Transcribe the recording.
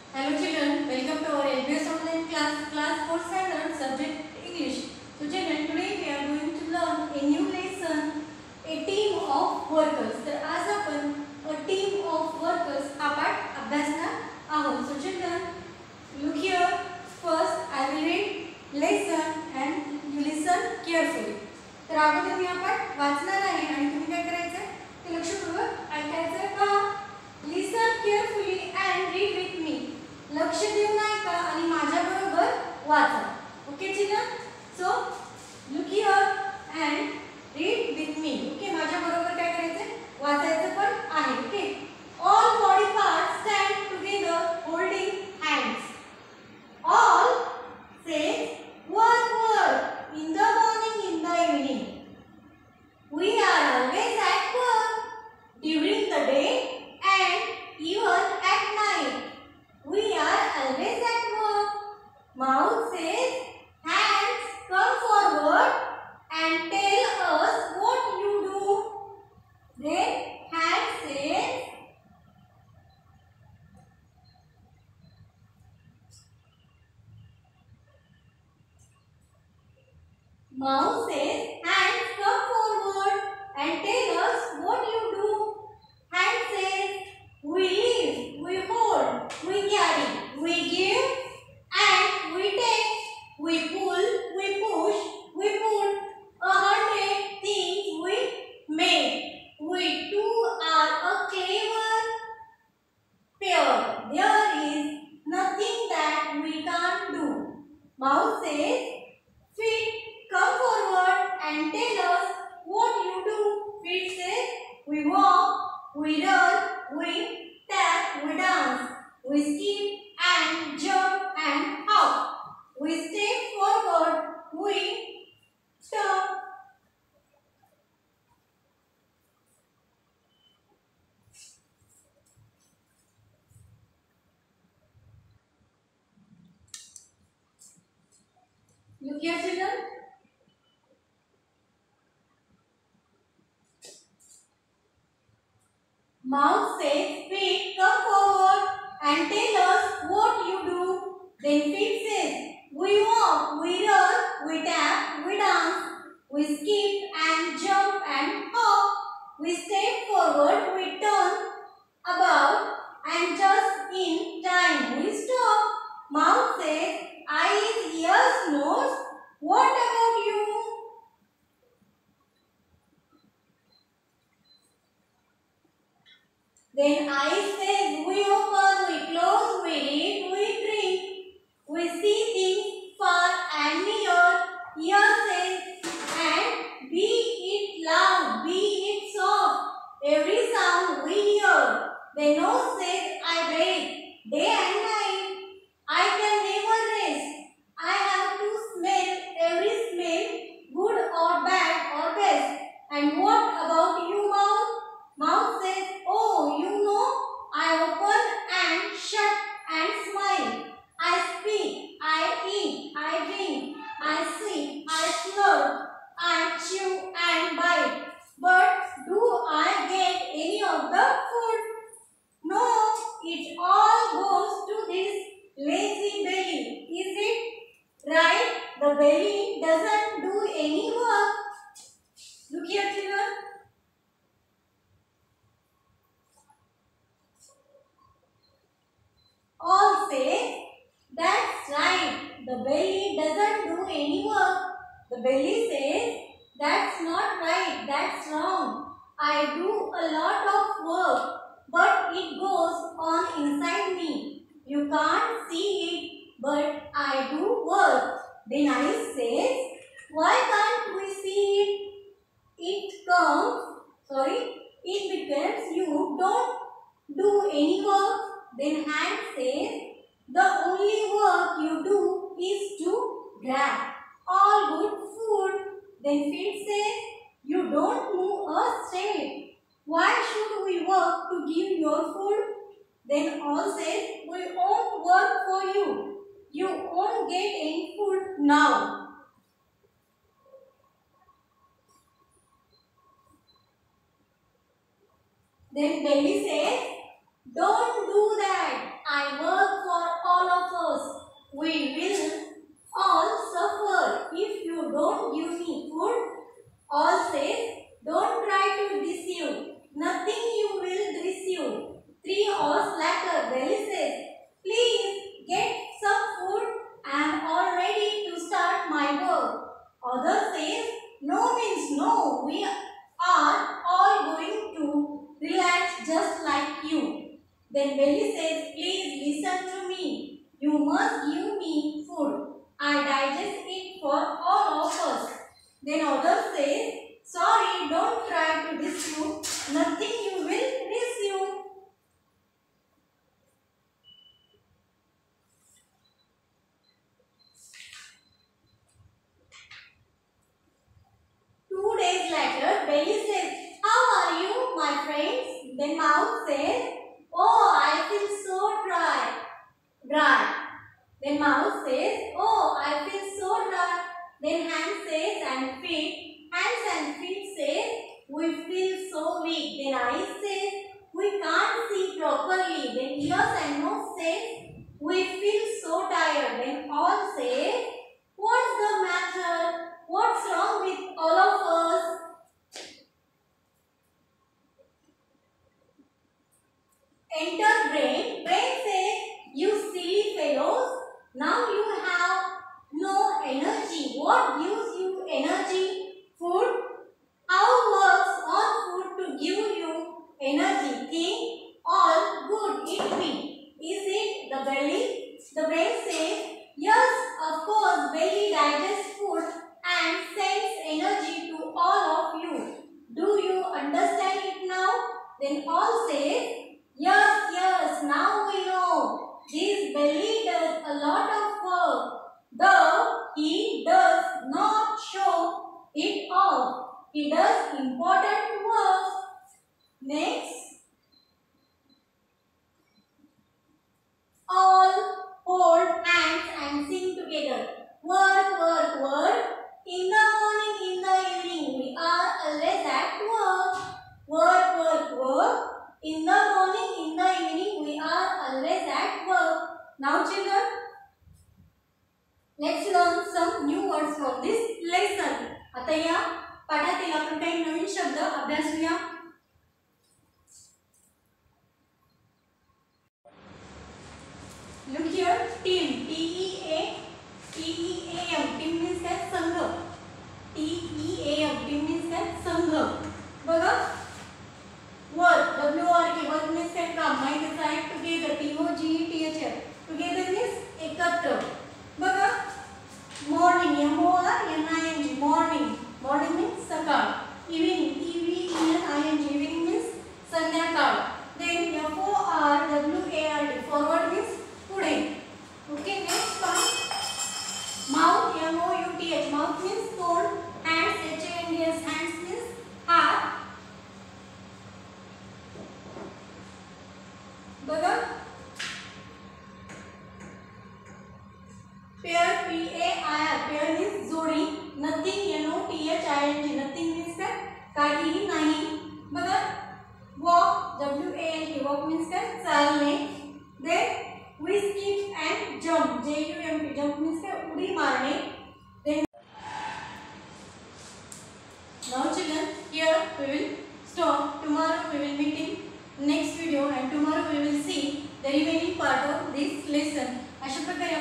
Hello children, welcome to our LBS online class 4 standard subject English. So children, today we are going to learn a new lesson, a team of workers. तर आज आपण a team of workers हा पाठ अभ्यासणार आहोत. So children, look here. First I will read lesson and you listen carefully. तर अगोदर मी हा पाठ वाचणार आहे आणि तुम्ही काय करायचं ते लक्षपूर्वक ऐकायचं पहा. Listen carefully and read with me. लक्ष देऊन ऐका आणि माझ्या बरोबर वाचा. Okay children, so look here and read with me. Okay, माझ्या बरोबर काय करायचं वाचायचं पण आहे. Okay, all body parts stand together holding hands. All say work work in the morning in the evening. We are always at work during the day and even at night. We are always at work. Mouth says, hands come forward and tell us what you do. Then hand says, mouth says, hands come forward and tell us what you do. Hand says, we live, we hold, we carry, we give, and we take. We pull, we push, we put. 100 things we make. We two are a clever pair. There is nothing that we can't do. Mouth says, feet come forward and tell us what you do. Feet says, we walk, we run, we tap, we dance, we skip and jump and hop. We step forward, we stop. Look here children. Mouth says, feet come forward and tell us what you do. Then feet says, we walk, we run, we tap, we dance, we skip and jump and hop. We step forward, we turn about and just in time we stop. Mouth says, eyes, ears, nose, what about you? Then eyes says, we open, we close, we read, we drink. We see things far and near. Ear says, and be it loud, be it soft. Every sound we hear. The nose says, I breathe day and night. I can never rest. I have to smell every smell, good or bad or best. And what about you, mouth? Mouth says, oh, you know, I open and shut and smile. I speak, I eat, I drink, I sip, I slurp, I chew and bite. But do I get any of the food? No, it all goes to this lazy belly. Is it right? The belly doesn't do any work. Look here, children. All say, that's right, the belly doesn't do any work. The belly says, that's not right, that's wrong. I do a lot of work, but it goes on inside me. You can't see it, but I do work. Then I says, why can't we see it? It becomes you don't do any work. Then hand says, the only work you do is to grab all good food. Then feet says, you don't move us straight. Why should we work to give your food? Then all says, we won't work for you. You won't get any food now. Then belly says, don't do that. I work for like you. Then belly says, please listen to me. You must give me food. I digest it for all of us. Then others says, sorry, don't try to diss you. Nothing you will miss you. Two days later, belly says, how are you, my friends? Then mouth says, oh, I feel so dry. Then mouth says, oh, I feel so dry. Then hand says, and feet, hands and feet says, we feel so weak. Then eyes says, we can't see properly. Then ears and nose says, we feel so tired. Then all say, what's the matter? What's wrong with all of us? Enter brain. Brain says, you silly fellows, now you have no energy. What gives you energy? Food. How works on food to give you energy? Think. All good. Eat me. Is it the belly? The brain says, yes, of course, belly digests food and sends energy to all of you. Do you understand it now? Then all say, yes, now we know. This belly does a lot of work, though he does not show it off. He does important work. Next. All hold hands and sing together. Work, work, work. In the morning, in the evening, we are always at work. Work, work, work. In the morning, in the evening, we are always at work. Now children, let's learn some new words from this lesson. आता या पाठातील आपण काही नवीन शब्द अभ्यासूया. Look here, team. T-E-A-M. Team means काय? संघ. T-E-A-M. Team means काय? संघ. बघा. Work. W-O-R-K. Work means काय? काम. माहितीच आहे. Together. T-O-G-E-T-H-R. Together means एकत्र. बघा. Morning. M-O-R-N-I-N-G. Morning. Morning means सकाळ. Evening. E-V-E-N-I-N-G. Evening means संध्याकाळ. Then F-O-R-W-A-R-D. Forward means पुढे. Okay, next one. Mouth, M-O-U-T-H. Mouth means तोंड. Hands, H-A-N-D-S. Hands means हात. बघा. Pair, P-A-I-R. Pair means जोडी. Nothing, N-O-T-H-I-N-G. Nothing means काय? काहीही नाही. बघा. Walk, W-A-L-K. Walk means काय? चालणे. Then we skip and jump. J-U-M-P. Jump means काय? उडी मारणे. Then now children, here we will stop. Tomorrow we will meet in next video and tomorrow we will see the remaining part of this lesson. अशा प्रकारे